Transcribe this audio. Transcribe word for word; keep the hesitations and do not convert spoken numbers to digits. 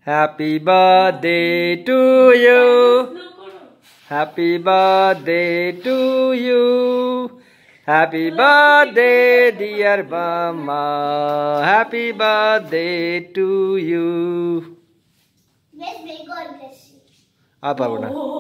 Happy birthday to you. Happy birthday to you. Happy birthday, dear Mama. Happy birthday to you. May God bless you. Apa, Buna?